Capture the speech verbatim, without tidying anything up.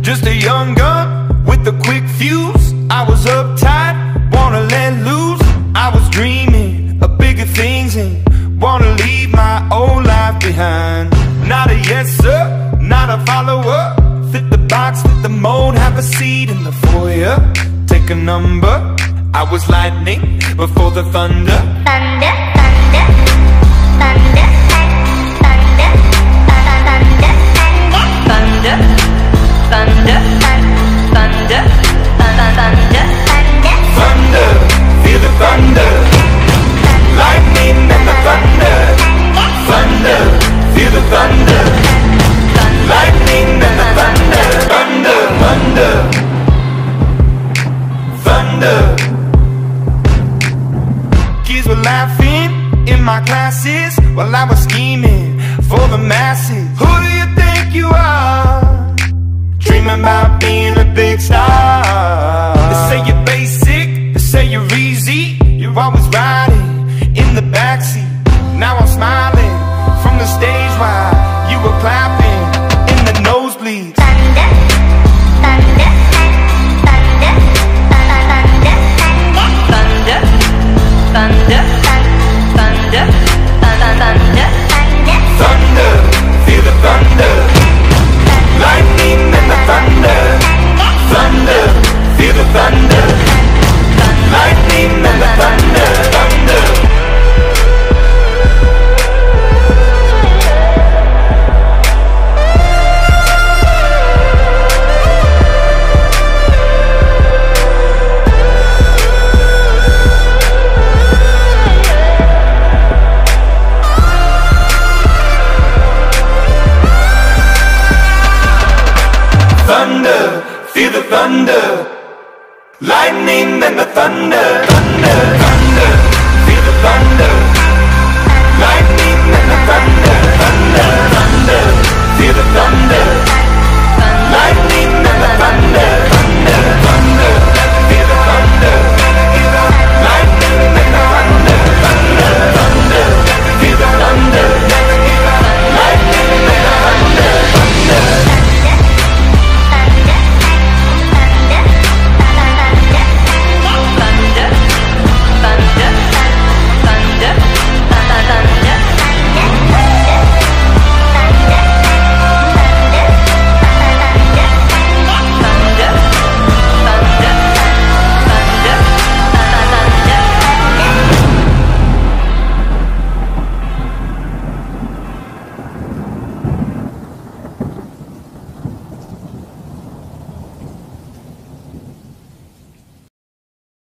Just a young gun with a quick fuse. I was uptight, wanna let loose. I was dreaming of bigger things and wanna leave my old life behind. Not a yes sir, not a follower. Fit the box, fit the mold, have a seat in the foyer. Take a number. I was lightning before the thunder. Thunder, thunder, thunder, thunder, thunder, thunder, thunder, thunder, thunder, thunder, feel the thunder. Lightning and the thunder. Thunder, feel the thunder. Lightning and the thunder. Thunder, thunder, thunder. Kids were laughing in my classes while I was scheming for the masses. Who do you think you are? Dreaming about being a big star. They say you're basic, they say you're easy. You're always riding in the backseat. Now I'm smiling from the stage while you were clapping in the nosebleeds. thunder, thunder, thunder, thunder, thunder, thunder, thunder, thunder, Thunder, feel the thunder. Lightning and the thunder. Thunder, feel the thunder. Lightning and the thunder. Thunder. Thunder, feel the thunder. Lightning and the thunder. Thunder, thunder, feel the thunder. Lightning and the thunder. Thunder, thunder, feel the thunder.